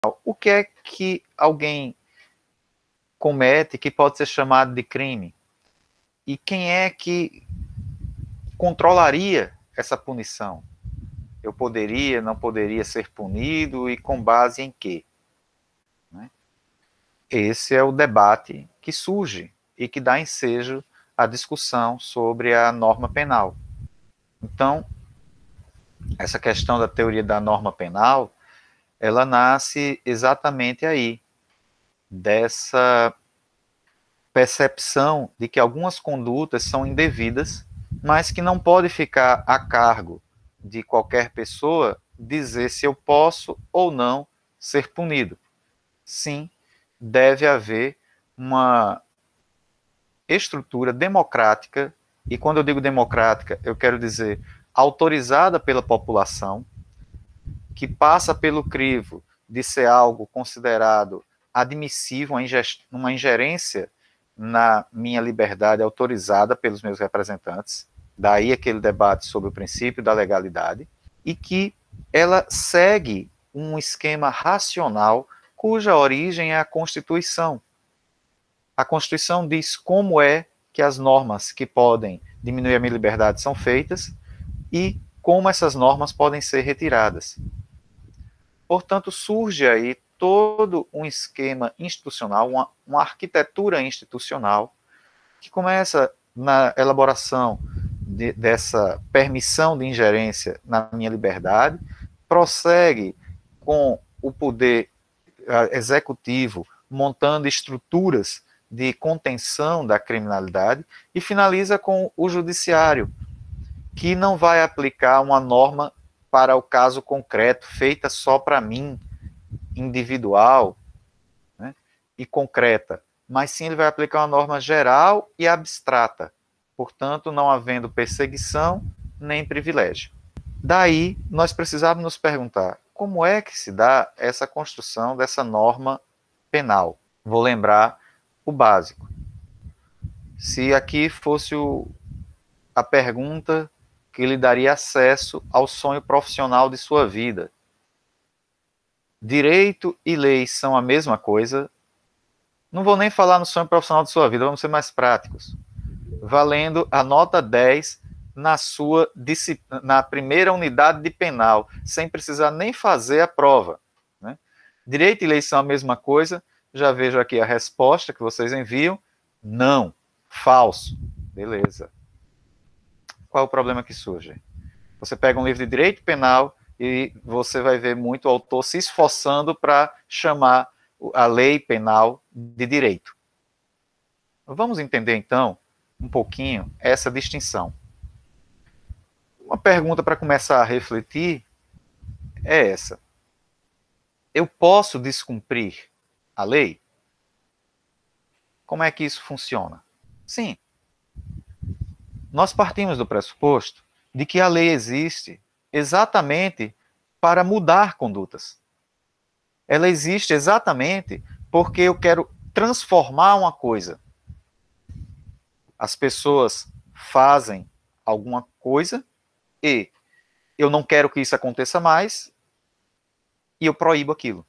o que é que alguém comete que pode ser chamado de crime? E quem é que controlaria essa punição? Eu poderia, não poderia ser punido e com base em quê? Esse é o debate que surge e que dá ensejo à discussão sobre a norma penal. Então, essa questão da teoria da norma penal, ela nasce exatamente aí, dessa percepção de que algumas condutas são indevidas, mas que não pode ficar a cargo de qualquer pessoa dizer se eu posso ou não ser punido. Sim, deve haver uma estrutura democrática, e quando eu digo democrática, eu quero dizer autorizada pela população, que passa pelo crivo de ser algo considerado admissível, uma ingerência na minha liberdade autorizada pelos meus representantes, daí aquele debate sobre o princípio da legalidade, e que ela segue um esquema racional cuja origem é a Constituição. A Constituição diz como é que as normas que podem diminuir a minha liberdade são feitas e como essas normas podem ser retiradas. Portanto, surge aí todo um esquema institucional, uma arquitetura institucional, que começa na elaboração dessa permissão de ingerência na minha liberdade, prossegue com o poder executivo montando estruturas de contenção da criminalidade e finaliza com o judiciário, que não vai aplicar uma norma para o caso concreto, feita só para mim, individual, né, e concreta, mas sim ele vai aplicar uma norma geral e abstrata, portanto, não havendo perseguição nem privilégio. Daí, nós precisávamos nos perguntar como é que se dá essa construção dessa norma penal. Vou lembrar o básico. Se aqui fosse a pergunta que lhe daria acesso ao sonho profissional de sua vida. Direito e lei são a mesma coisa? Não vou nem falar no sonho profissional de sua vida, vamos ser mais práticos. Valendo a nota 10 na primeira unidade de penal, sem precisar nem fazer a prova. Né? Direito e lei são a mesma coisa? Já vejo aqui a resposta que vocês enviam. Não. Falso. Beleza. Qual é o problema que surge? Você pega um livro de direito penal e você vai ver muito autor se esforçando para chamar a lei penal de direito. Vamos entender, então, um pouquinho essa distinção. Uma pergunta para começar a refletir é essa. Eu posso descumprir a lei? Como é que isso funciona? Sim. Nós partimos do pressuposto de que a lei existe exatamente para mudar condutas. Ela existe exatamente porque eu quero transformar uma coisa. As pessoas fazem alguma coisa e eu não quero que isso aconteça mais e eu proíbo aquilo.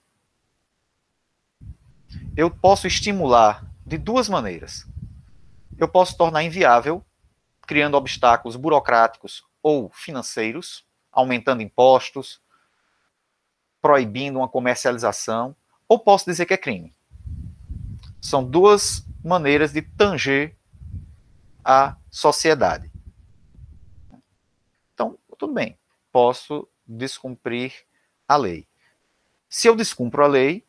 Eu posso estimular de duas maneiras. Eu posso tornar inviável, criando obstáculos burocráticos ou financeiros, aumentando impostos, proibindo uma comercialização, ou posso dizer que é crime. São duas maneiras de tanger a sociedade. Então, tudo bem, posso descumprir a lei. Se eu descumpro a lei,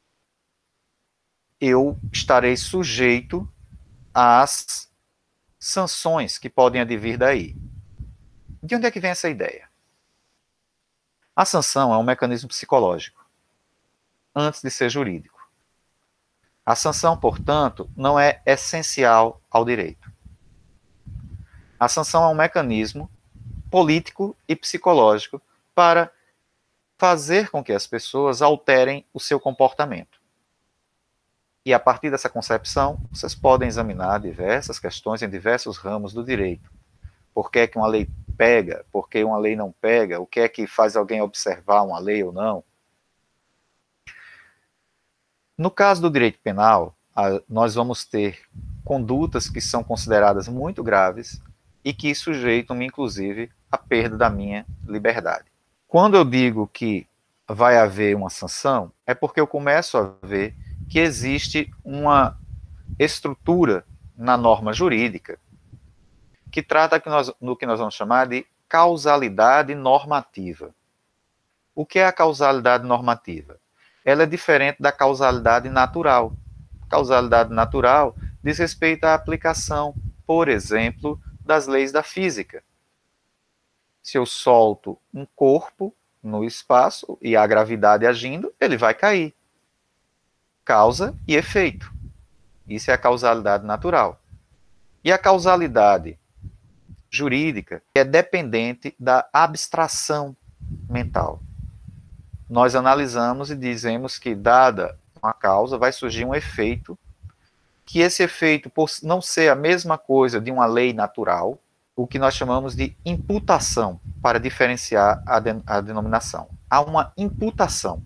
eu estarei sujeito às sanções que podem advir daí. De onde é que vem essa ideia? A sanção é um mecanismo psicológico, antes de ser jurídico. A sanção, portanto, não é essencial ao direito. A sanção é um mecanismo político e psicológico para fazer com que as pessoas alterem o seu comportamento. E a partir dessa concepção, vocês podem examinar diversas questões em diversos ramos do direito. Por que é que uma lei pega? Por que uma lei não pega? O que é que faz alguém observar uma lei ou não? No caso do direito penal, nós vamos ter condutas que são consideradas muito graves e que sujeitam-me, inclusive, à perda da minha liberdade. Quando eu digo que vai haver uma sanção, é porque eu começo a ver que existe uma estrutura na norma jurídica que trata no que nós vamos chamar de causalidade normativa. O que é a causalidade normativa? Ela é diferente da causalidade natural. Causalidade natural diz respeito à aplicação, por exemplo, das leis da física. Se eu solto um corpo no espaço e a gravidade agindo, ele vai cair. Causa e efeito. Isso é a causalidade natural. E a causalidade jurídica é dependente da abstração mental. Nós analisamos e dizemos que, dada uma causa, vai surgir um efeito, que esse efeito, por não ser a mesma coisa de uma lei natural, o que nós chamamos de imputação, para diferenciar a denominação. Há uma imputação.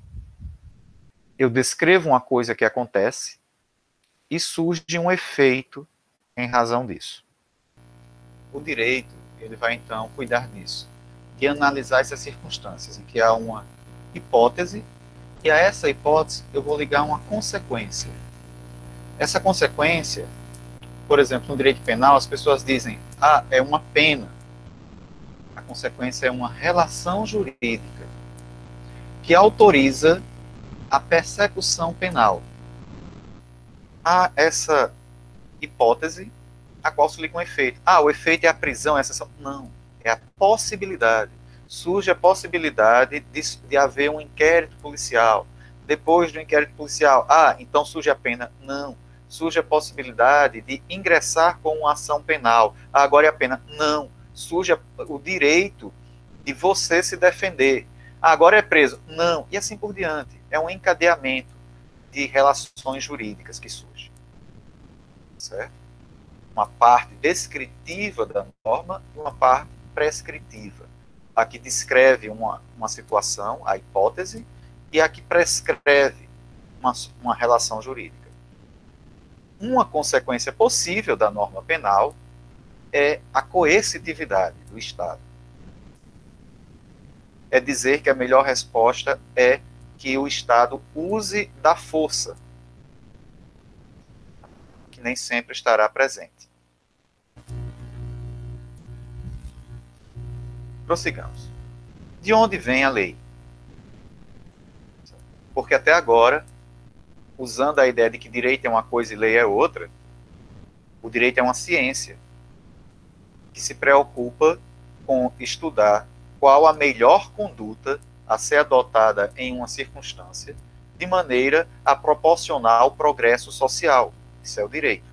Eu descrevo uma coisa que acontece e surge um efeito em razão disso. O direito, ele vai então cuidar disso, de analisar essas circunstâncias, em que há uma hipótese, e a essa hipótese eu vou ligar uma consequência. Essa consequência, por exemplo, no direito penal, as pessoas dizem, é uma pena. A consequência é uma relação jurídica que autoriza a persecução penal. Há essa hipótese a qual se liga um efeito. O efeito é a prisão, essa sanção. Não, é a possibilidade. Surge a possibilidade de haver um inquérito policial. Depois do inquérito policial, então surge a pena. Não. Surge a possibilidade de ingressar com uma ação penal. Agora é a pena. Não. Surge o direito de você se defender. Agora é preso. Não. E assim por diante. É um encadeamento de relações jurídicas que surge. Certo? Uma parte descritiva da norma e uma parte prescritiva. A que descreve uma situação, a hipótese, e a que prescreve uma relação jurídica. Uma consequência possível da norma penal é a coercitividade do Estado. É dizer que a melhor resposta é que o Estado use da força, que nem sempre estará presente. Prossigamos. De onde vem a lei? Porque até agora, usando a ideia de que direito é uma coisa e lei é outra, o direito é uma ciência que se preocupa com estudar qual a melhor conduta a ser adotada em uma circunstância, de maneira a proporcionar o progresso social. Isso é o direito.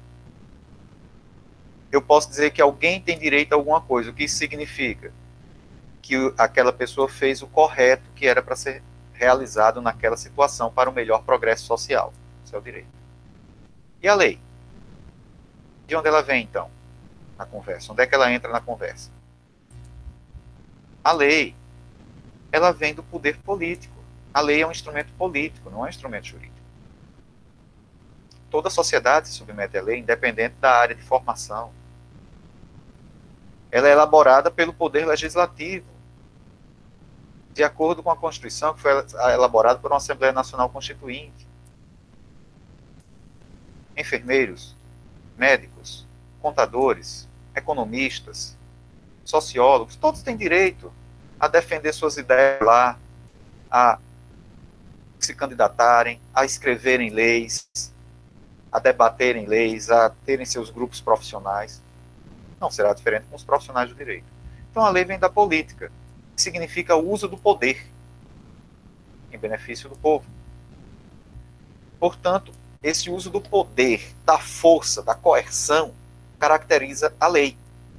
Eu posso dizer que alguém tem direito a alguma coisa. O que isso significa? Que aquela pessoa fez o correto que era para ser realizado naquela situação para o melhor progresso social. Isso é o direito. E a lei? De onde ela vem, então, na conversa? Onde é que ela entra na conversa? A lei, ela vem do poder político. A lei é um instrumento político, não é um instrumento jurídico. Toda sociedade se submete à lei, independente da área de formação. Ela é elaborada pelo poder legislativo, de acordo com a Constituição, que foi elaborada por uma Assembleia Nacional Constituinte. Enfermeiros, médicos, contadores, economistas, sociólogos, todos têm direito a defender suas ideias lá, a se candidatarem, a escreverem leis, a debaterem leis, a terem seus grupos profissionais. Não será diferente com os profissionais do direito. Então a lei vem da política, que significa o uso do poder em benefício do povo. Portanto, esse uso do poder, da força, da coerção, caracteriza a lei.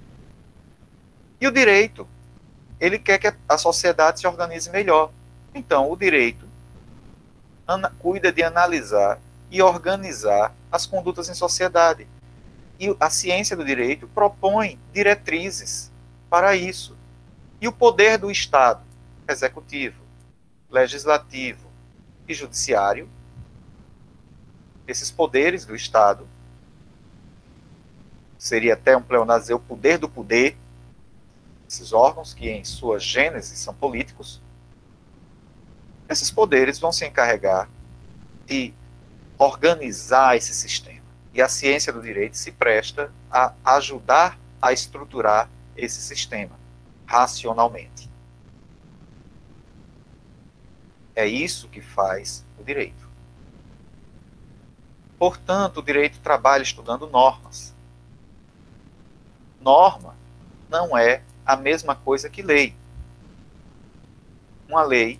E o direito, ele quer que a sociedade se organize melhor. Então, o direito cuida de analisar e organizar as condutas em sociedade. E a ciência do direito propõe diretrizes para isso. E o poder do Estado, executivo, legislativo e judiciário, Esses poderes do Estado, seria até um pleonasmo, o poder do poder, esses órgãos que em sua gênese são políticos, esses poderes vão se encarregar de organizar esse sistema. E a ciência do direito se presta a ajudar a estruturar esse sistema racionalmente. É isso que faz o direito. Portanto, o direito trabalha estudando normas. Norma não é a mesma coisa que lei. Uma lei,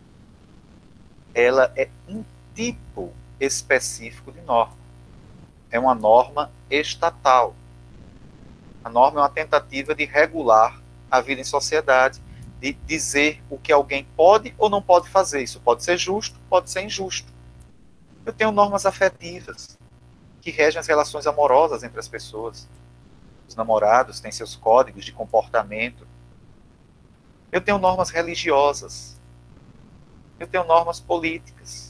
ela é um tipo específico de norma. É uma norma estatal. A norma é uma tentativa de regular a vida em sociedade, de dizer o que alguém pode ou não pode fazer. Isso pode ser justo, pode ser injusto. Eu tenho normas afetivas, que regem as relações amorosas entre as pessoas. Os namorados têm seus códigos de comportamento. Eu tenho normas religiosas. Eu tenho normas políticas.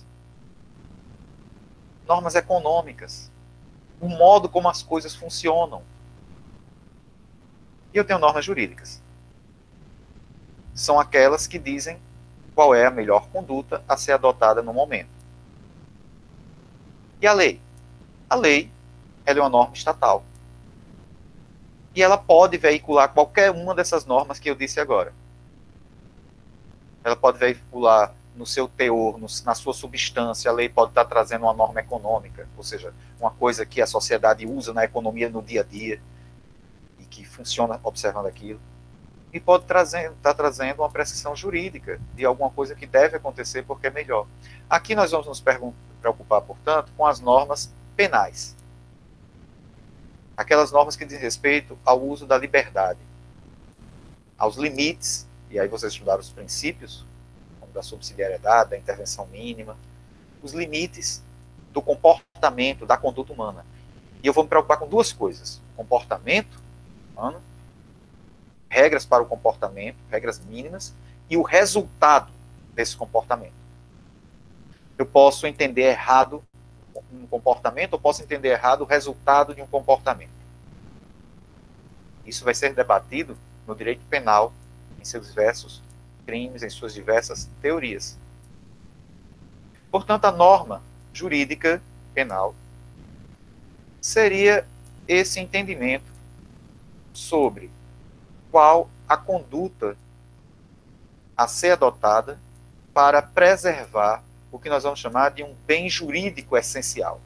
Normas econômicas. O modo como as coisas funcionam. E eu tenho normas jurídicas. São aquelas que dizem qual é a melhor conduta a ser adotada no momento. E a lei? A lei, ela é uma norma estatal. E ela pode veicular qualquer uma dessas normas que eu disse agora. Ela pode veicular no seu teor, na sua substância. A lei pode estar trazendo uma norma econômica, ou seja, uma coisa que a sociedade usa na economia no dia a dia e que funciona observando aquilo. E pode estar trazendo uma prescrição jurídica de alguma coisa que deve acontecer porque é melhor. Aqui nós vamos nos preocupar, portanto, com as normas penais. Aquelas normas que dizem respeito ao uso da liberdade, aos limites, e aí vocês estudaram os princípios, como da subsidiariedade, da intervenção mínima, os limites do comportamento, da conduta humana. E eu vou me preocupar com duas coisas: o comportamento humano, regras para o comportamento, regras mínimas, e o resultado desse comportamento. Eu posso entender errado um comportamento, ou posso entender errado o resultado de um comportamento. Isso vai ser debatido no direito penal, em seus diversos crimes, em suas diversas teorias. Portanto, a norma jurídica penal seria esse entendimento sobre qual a conduta a ser adotada para preservar o que nós vamos chamar de um bem jurídico essencial.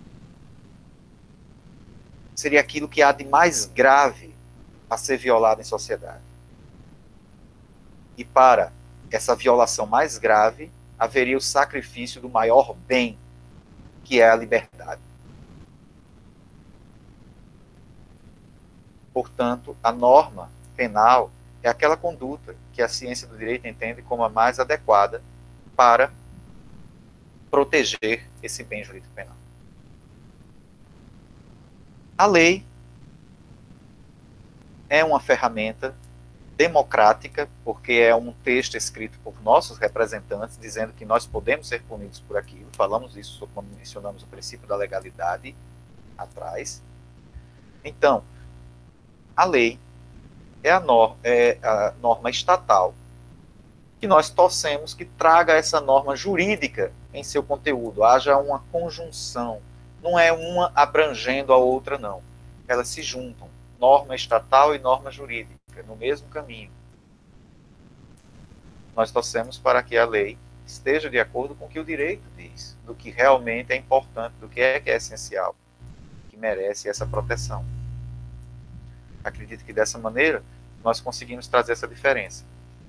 Seria aquilo que há de mais grave a ser violado em sociedade. E para essa violação mais grave, haveria o sacrifício do maior bem, que é a liberdade. Portanto, a norma penal é aquela conduta que a ciência do direito entende como a mais adequada para proteger esse bem jurídico penal. A lei é uma ferramenta democrática, porque é um texto escrito por nossos representantes, dizendo que nós podemos ser punidos por aquilo. Falamos isso quando mencionamos o princípio da legalidade atrás. Então, a lei é a norma estatal que nós torcemos que traga essa norma jurídica em seu conteúdo, haja uma conjunção, não é uma abrangendo a outra, não. Elas se juntam, norma estatal e norma jurídica, no mesmo caminho. Nós torcemos para que a lei esteja de acordo com o que o direito diz, do que realmente é importante, do que é essencial, que merece essa proteção. Acredito que dessa maneira nós conseguimos trazer essa diferença.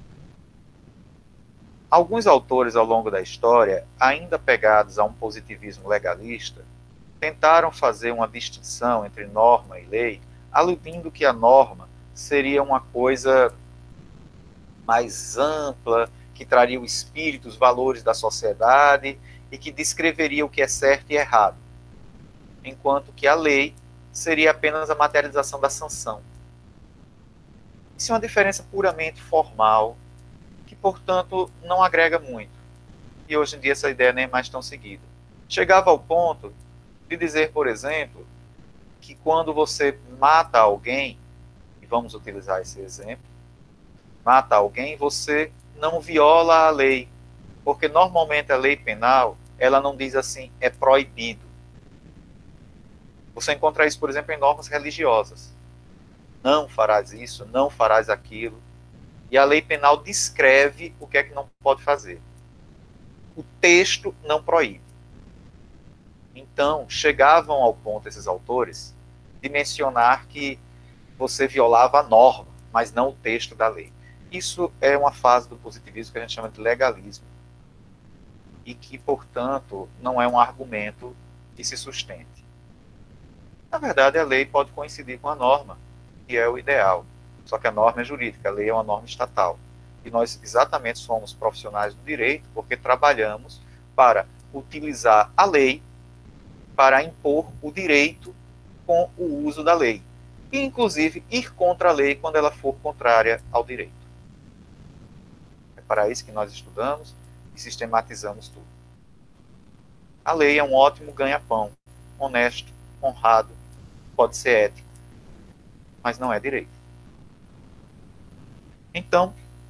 Alguns autores ao longo da história, ainda pegados a um positivismo legalista, tentaram fazer uma distinção entre norma e lei, aludindo que a norma seria uma coisa mais ampla, que traria o espírito, os valores da sociedade e que descreveria o que é certo e errado, enquanto que a lei seria apenas a materialização da sanção. Isso é uma diferença puramente formal, que, portanto, não agrega muito. E hoje em dia essa ideia nem é mais tão seguida. Chegava ao ponto de dizer, por exemplo, que quando você mata alguém, e vamos utilizar esse exemplo, mata alguém, você não viola a lei, porque normalmente a lei penal, ela não diz assim, é proibido. Você encontra isso, por exemplo, em normas religiosas. Não farás isso, não farás aquilo. E a lei penal descreve o que é que não pode fazer. O texto não proíbe. Então, chegavam ao ponto, esses autores, de mencionar que você violava a norma, mas não o texto da lei. Isso é uma fase do positivismo que a gente chama de legalismo. E que, portanto, não é um argumento que se sustente. Na verdade, a lei pode coincidir com a norma, que é o ideal. Só que a norma é jurídica, a lei é uma norma estatal. E nós exatamente somos profissionais do direito porque trabalhamos para utilizar a lei para impor o direito com o uso da lei. E, inclusive, ir contra a lei quando ela for contrária ao direito. É para isso que nós estudamos e sistematizamos tudo. A lei é um ótimo ganha-pão, honesto, honrado, pode ser ético, mas não é direito. Então,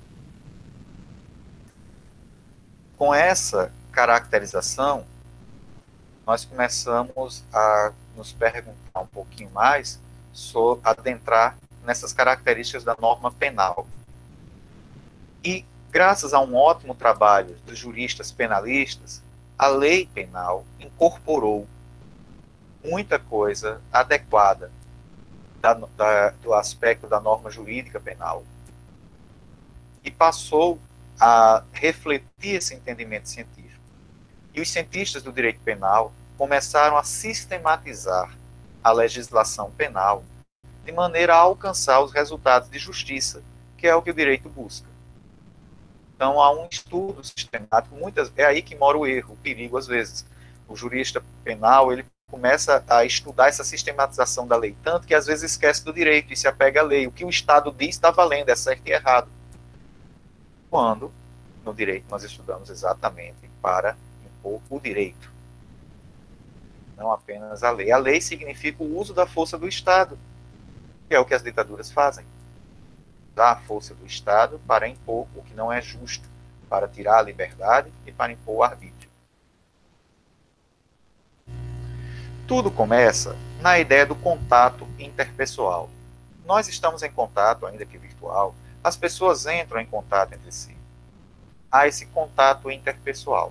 com essa caracterização, nós começamos a nos perguntar um pouquinho mais sobre adentrar nessas características da norma penal. E, graças a um ótimo trabalho dos juristas penalistas, a lei penal incorporou muita coisa adequada do aspecto da norma jurídica penal e passou a refletir esse entendimento científico. E os cientistas do direito penal começaram a sistematizar a legislação penal de maneira a alcançar os resultados de justiça, que é o que o direito busca. Então, há um estudo sistemático, é aí que mora o erro, o perigo, às vezes. O jurista penal, ele começa a estudar essa sistematização da lei, tanto que às vezes esquece do direito e se apega à lei. O que o Estado diz está valendo, é certo e errado. Quando, no direito, nós estudamos exatamente para impor o direito, não apenas a lei. A lei significa o uso da força do Estado, que é o que as ditaduras fazem. Usar a força do Estado para impor o que não é justo, para tirar a liberdade e para impor o arbítrio. Tudo começa na ideia do contato interpessoal. Nós estamos em contato, ainda que virtual, as pessoas entram em contato entre si. Há esse contato interpessoal.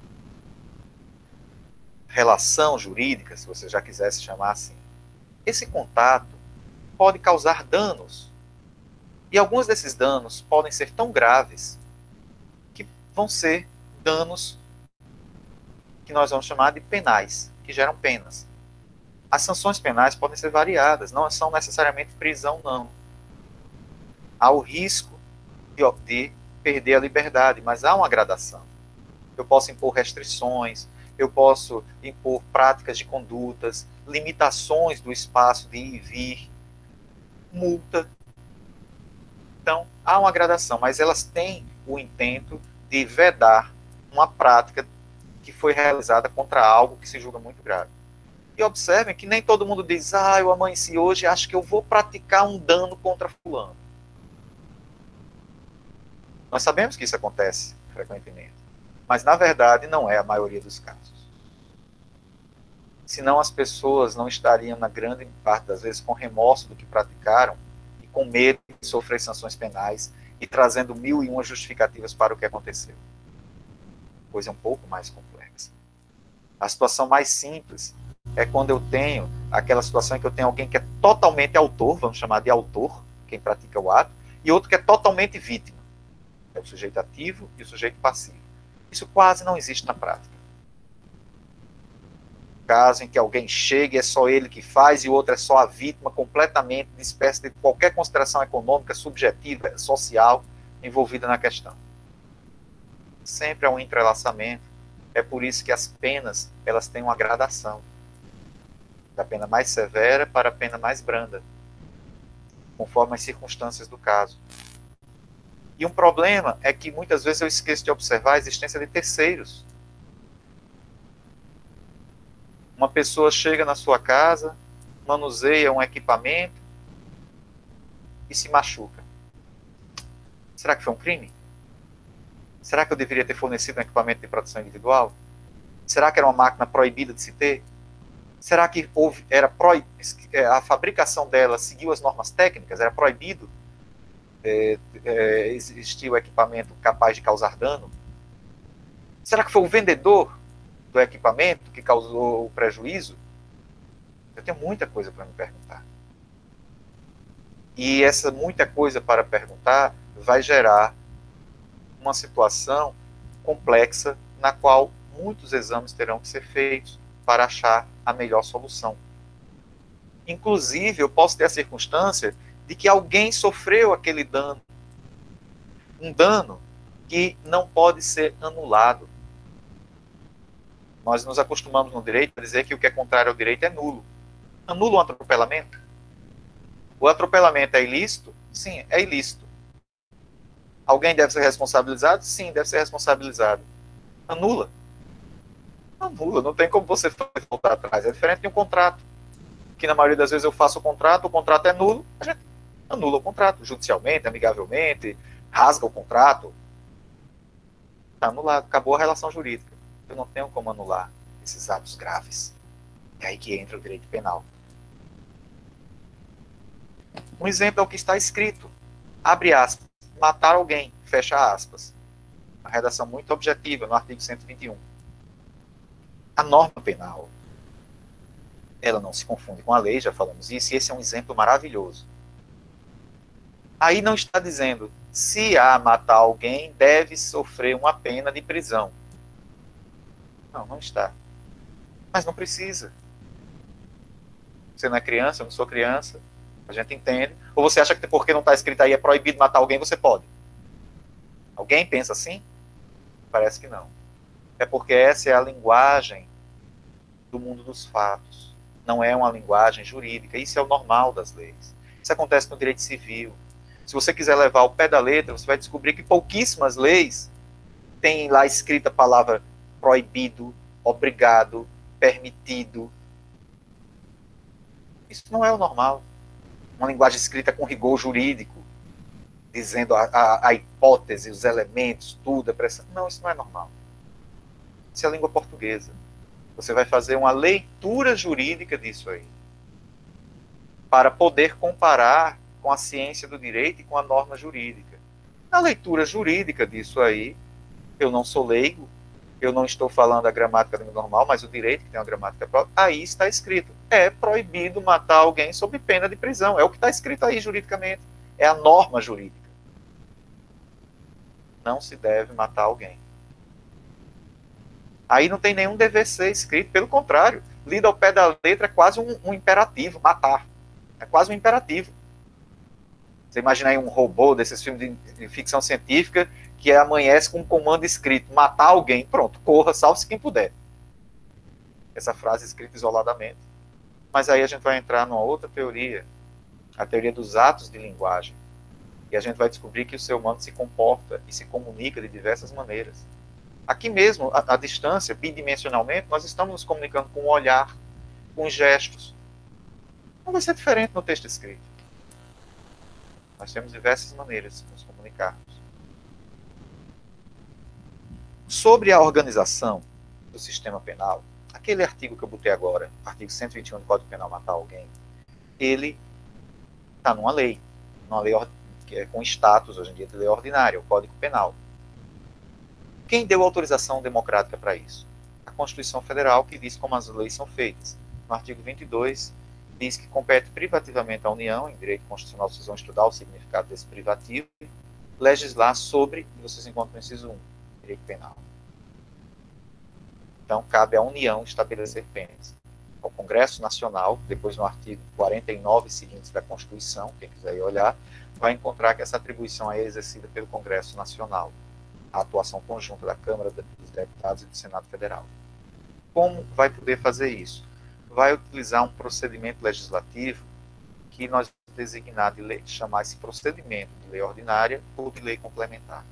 Relação jurídica, se você já quisesse chamar assim. Esse contato pode causar danos. E alguns desses danos podem ser tão graves que vão ser danos que nós vamos chamar de penais, que geram penas. As sanções penais podem ser variadas, não são necessariamente prisão, não. Há o risco de perder a liberdade, mas há uma gradação. Eu posso impor restrições, eu posso impor práticas de condutas, limitações do espaço de ir e vir, multa. Então, há uma gradação, mas elas têm o intento de vedar uma prática que foi realizada contra algo que se julga muito grave. E observem que nem todo mundo diz, eu amanheci hoje, acho que eu vou praticar um dano contra fulano. Nós sabemos que isso acontece frequentemente, mas na verdade não é a maioria dos casos. Senão as pessoas não estariam, na grande parte das vezes, com remorso do que praticaram e com medo de sofrer sanções penais e trazendo 1001 justificativas para o que aconteceu. Coisa um pouco mais complexa. A situação mais simples é quando eu tenho aquela situação em que eu tenho alguém que é totalmente autor, vamos chamar de autor, quem pratica o ato, e outro que é totalmente vítima. É o sujeito ativo e o sujeito passivo. Isso quase não existe na prática. Caso em que alguém chegue, é só ele que faz e o outro é só a vítima, completamente dispersa de qualquer consideração econômica, subjetiva, social, envolvida na questão. Sempre há um entrelaçamento. É por isso que as penas, elas têm uma gradação. Da pena mais severa para a pena mais branda, conforme as circunstâncias do caso. E um problema é que muitas vezes eu esqueço de observar a existência de terceiros. Uma pessoa chega na sua casa, manuseia um equipamento e se machuca. Será que foi um crime? Será que eu deveria ter fornecido um equipamento de proteção individual? Será que era uma máquina proibida de se ter? Será que a fabricação dela seguiu as normas técnicas? Era proibido existir o equipamento capaz de causar dano? Será que foi o vendedor do equipamento que causou o prejuízo? Eu tenho muita coisa para me perguntar. E essa muita coisa para perguntar vai gerar uma situação complexa na qual muitos exames terão que ser feitos para achar a melhor solução. Inclusive, eu posso ter a circunstância de que alguém sofreu aquele dano. Um dano que não pode ser anulado. Nós nos acostumamos no direito a dizer que o que é contrário ao direito é nulo. Anula um atropelamento? O atropelamento é ilícito? Sim, é ilícito. Alguém deve ser responsabilizado? Sim, deve ser responsabilizado. Anula? Anula, não tem como você voltar atrás. É diferente de um contrato. Que na maioria das vezes eu faço o contrato é nulo, a gente anula o contrato, judicialmente, amigavelmente, rasga o contrato. Está anulado, acabou a relação jurídica. Eu não tenho como anular esses atos graves. É aí que entra o direito penal. Um exemplo é o que está escrito. Abre aspas. Matar alguém. Fecha aspas. Uma redação muito objetiva no artigo 121. A norma penal, ela não se confunde com a lei, já falamos isso, e esse é um exemplo maravilhoso. Aí não está dizendo, se há matar alguém, deve sofrer uma pena de prisão. Não, não está. Mas não precisa. Você não é criança, eu não sou criança. A gente entende. Ou você acha que porque não está escrito aí é proibido matar alguém, você pode? Alguém pensa assim? Parece que não. É porque essa é a linguagem do mundo dos fatos. Não é uma linguagem jurídica. Isso é o normal das leis. Isso acontece no direito civil. Se você quiser levar ao pé da letra, você vai descobrir que pouquíssimas leis têm lá escrita a palavra proibido, obrigado, permitido. Isso não é o normal. Uma linguagem escrita com rigor jurídico, dizendo a hipótese, os elementos, tudo. Não, isso não é normal. Isso é a língua portuguesa. Você vai fazer uma leitura jurídica disso aí, para poder comparar com a ciência do direito e com a norma jurídica. Na leitura jurídica disso aí, eu não sou leigo, eu não estou falando a gramática da língua normal, mas o direito, que tem uma gramática própria, aí está escrito, é proibido matar alguém sob pena de prisão. É o que está escrito aí juridicamente. É a norma jurídica. Não se deve matar alguém. Aí não tem nenhum dever ser escrito, pelo contrário, lido ao pé da letra é quase um imperativo, matar. É quase um imperativo. Você imagina aí um robô desses filmes de ficção científica que amanhece com um comando escrito, matar alguém, pronto, corra, salve-se quem puder. Essa frase escrita isoladamente. Mas aí a gente vai entrar numa outra teoria, a teoria dos atos de linguagem. E a gente vai descobrir que o ser humano se comporta e se comunica de diversas maneiras. Aqui mesmo, à distância, bidimensionalmente, nós estamos nos comunicando com o olhar, com gestos. Não vai ser diferente no texto escrito. Nós temos diversas maneiras de nos comunicarmos. Sobre a organização do sistema penal, aquele artigo que eu botei agora, artigo 121 do Código Penal, matar alguém, ele está numa lei que é com status, hoje em dia, de lei ordinária, o Código Penal. Quem deu autorização democrática para isso? A Constituição Federal, que diz como as leis são feitas. No artigo 22, diz que compete privativamente à União, em direito constitucional, vocês vão estudar o significado desse privativo, legislar sobre, e vocês encontram no inciso 1, direito penal. Então, cabe à União estabelecer penas. Ao Congresso Nacional, depois no artigo 49 seguintes da Constituição, quem quiser ir olhar, vai encontrar que essa atribuição é exercida pelo Congresso Nacional, a atuação conjunta da Câmara dos Deputados e do Senado Federal. Como vai poder fazer isso? Vai utilizar um procedimento legislativo que nós vamos designar de lei, chamar esse procedimento de lei ordinária ou de lei complementar.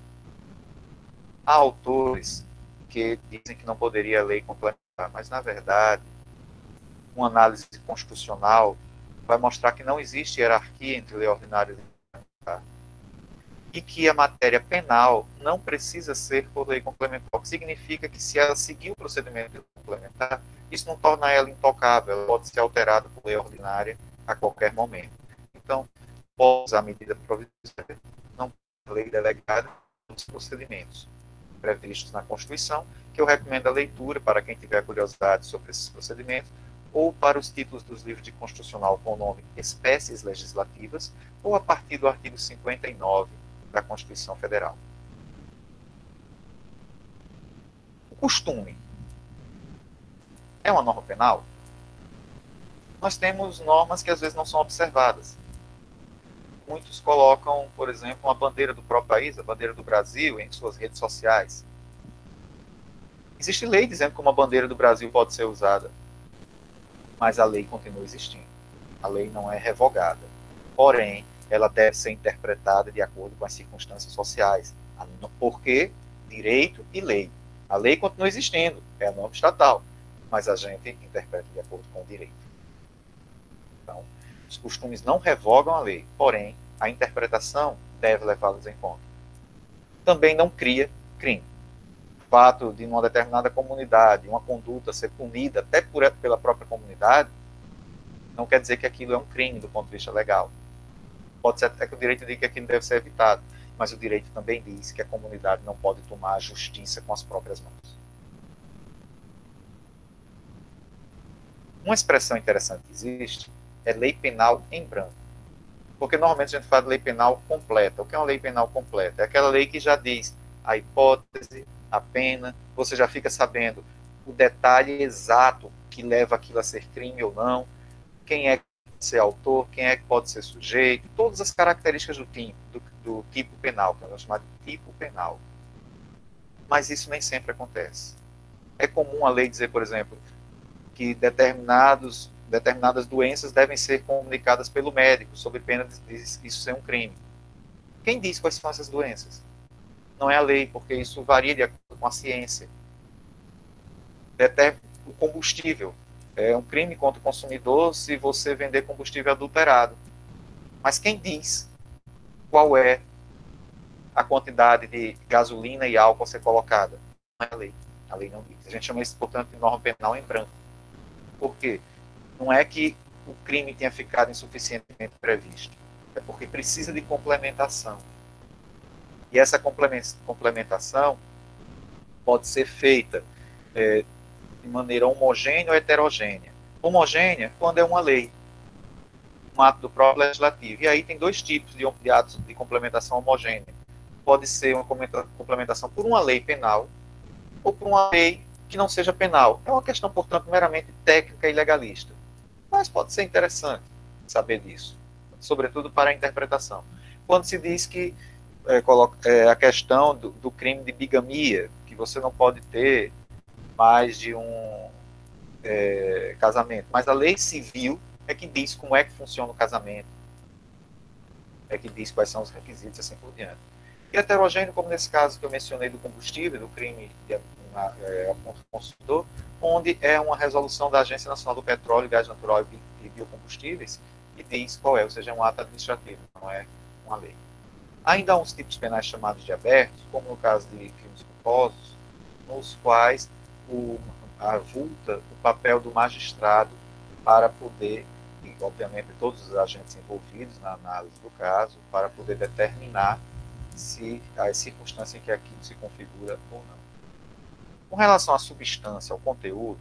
Há autores que dizem que não poderia lei complementar, mas na verdade uma análise constitucional vai mostrar que não existe hierarquia entre lei ordinária e lei complementar. E que a matéria penal não precisa ser por lei complementar, o que significa que se ela seguir o procedimento complementar, isso não torna ela intocável, ela pode ser alterada por lei ordinária a qualquer momento. Então, pode usar a medida provisória, não lei delegada nos procedimentos previstos na Constituição, que eu recomendo a leitura para quem tiver curiosidade sobre esses procedimentos, ou para os títulos dos livros de constitucional com o nome Espécies Legislativas, ou a partir do artigo 59 da Constituição Federal. O costume é uma norma penal? Nós temos normas que às vezes não são observadas. Muitos colocam, por exemplo, uma bandeira do próprio país, a bandeira do Brasil, em suas redes sociais. Existe lei dizendo que uma bandeira do Brasil pode ser usada, mas a lei continua existindo. A lei não é revogada. Porém, ela deve ser interpretada de acordo com as circunstâncias sociais. Porque direito e lei. A lei continua existindo, é a norma estatal, mas a gente interpreta de acordo com o direito. Então, os costumes não revogam a lei, porém, a interpretação deve levá-los em conta. Também não cria crime. O fato de, numa determinada comunidade, uma conduta ser punida até pela própria comunidade, não quer dizer que aquilo é um crime do ponto de vista legal. Pode ser até que o direito diga que aquilo deve ser evitado, mas o direito também diz que a comunidade não pode tomar a justiça com as próprias mãos. Uma expressão interessante que existe é lei penal em branco. Porque normalmente a gente fala de lei penal completa. O que é uma lei penal completa? É aquela lei que já diz a hipótese, a pena, você já fica sabendo o detalhe exato que leva aquilo a ser crime ou não, quem é que pode ser autor, quem é que pode ser sujeito, todas as características do tipo penal, que nós chamamos de tipo penal. Mas isso nem sempre acontece. É comum a lei dizer, por exemplo, que determinadas doenças devem ser comunicadas pelo médico, sob pena de isso ser um crime. Quem diz quais são essas doenças? Não é a lei, porque isso varia de acordo com a ciência. Até o combustível. É um crime contra o consumidor se você vender combustível adulterado. Mas quem diz qual é a quantidade de gasolina e álcool a ser colocada? Não é a lei. A lei não diz. A gente chama isso, portanto, de norma penal em branco. Por quê? Não é que o crime tenha ficado insuficientemente previsto. É porque precisa de complementação. E essa complementação pode ser feita de maneira homogênea ou heterogênea. Homogênea, quando é uma lei, um ato do próprio legislativo. E aí tem dois tipos de atos de complementação homogênea. Pode ser uma complementação por uma lei penal ou por uma lei que não seja penal. É uma questão, portanto, meramente técnica e legalista. Mas pode ser interessante saber disso, sobretudo para a interpretação. Quando se diz que a questão do crime de bigamia, que você não pode ter mais de um casamento, mas a lei civil é que diz como é que funciona o casamento, é que diz quais são os requisitos e assim por diante. E heterogêneo, como nesse caso que eu mencionei do combustível, do crime ao consumidor, onde é uma resolução da Agência Nacional do Petróleo, Gás Natural e Biocombustíveis, que diz qual é, ou seja, é um ato administrativo, não é uma lei. Ainda há uns tipos penais chamados de abertos, como no caso de crimes culposos, nos quais avulta o papel do magistrado para poder, e obviamente todos os agentes envolvidos na análise do caso, para poder determinar se as circunstâncias em que aquilo se configura ou não. Com relação à substância, ao conteúdo,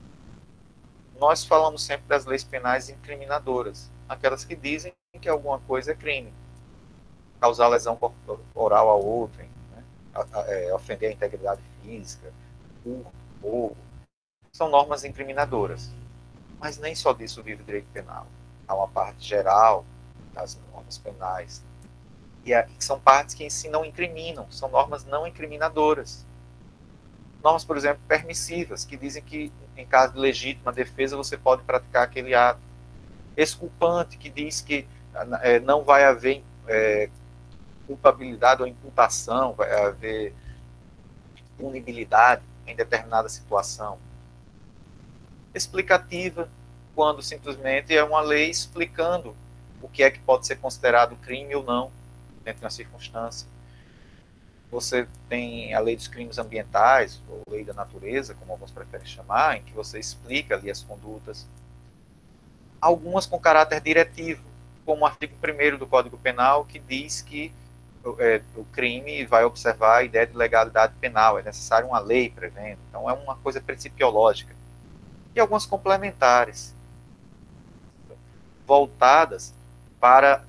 nós falamos sempre das leis penais incriminadoras, aquelas que dizem que alguma coisa é crime. Causar lesão corporal ao outro, né? Ofender a integridade física, furto, roubo, são normas incriminadoras. Mas nem só disso vive o direito penal. Há uma parte geral das normas penais. E são partes que em si não incriminam, são normas não incriminadoras. Normas, por exemplo, permissivas, que dizem que em caso de legítima defesa você pode praticar aquele ato. Exculpante, que diz que não vai haver culpabilidade ou imputação, vai haver punibilidade em determinada situação. Explicativa, quando simplesmente é uma lei explicando o que é que pode ser considerado crime ou não, dentro de uma circunstância. Você tem a lei dos crimes ambientais, ou lei da natureza, como alguns preferem chamar, em que você explica ali as condutas. Algumas com caráter diretivo, como o artigo 1º do Código Penal, que diz que o crime vai observar a ideia de legalidade penal, é necessário uma lei prevendo, então é uma coisa principiológica. E algumas complementares, voltadas para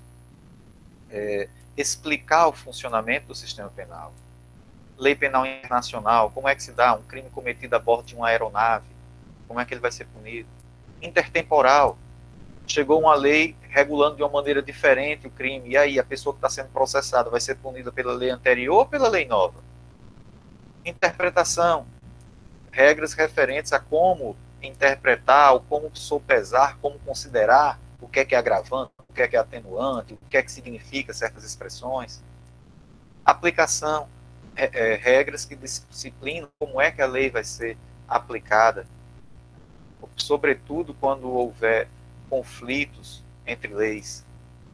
explicar o funcionamento do sistema penal. Lei penal internacional, como é que se dá um crime cometido a bordo de uma aeronave, como é que ele vai ser punido. Intertemporal, chegou uma lei regulando de uma maneira diferente o crime, e aí a pessoa que está sendo processada vai ser punida pela lei anterior ou pela lei nova? Interpretação, regras referentes a como interpretar, ou como sopesar, como considerar o que é agravante, o que é atenuante, o que é que significa certas expressões. Aplicação, regras que disciplinam como é que a lei vai ser aplicada, sobretudo quando houver conflitos entre leis.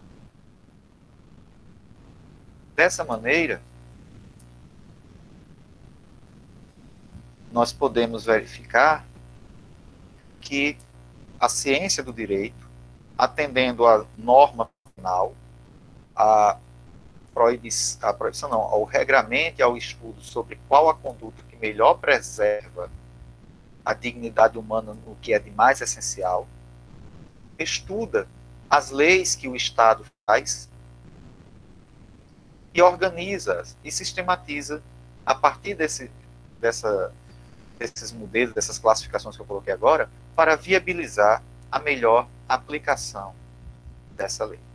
Dessa maneira, nós podemos verificar que a ciência do direito, atendendo à norma penal, proibição não, ao regramento e ao estudo sobre qual a conduta que melhor preserva a dignidade humana no que é de mais essencial, estuda as leis que o Estado faz e organiza e sistematiza a partir desses modelos, dessas classificações que eu coloquei agora, para viabilizar a melhor aplicação dessa lei.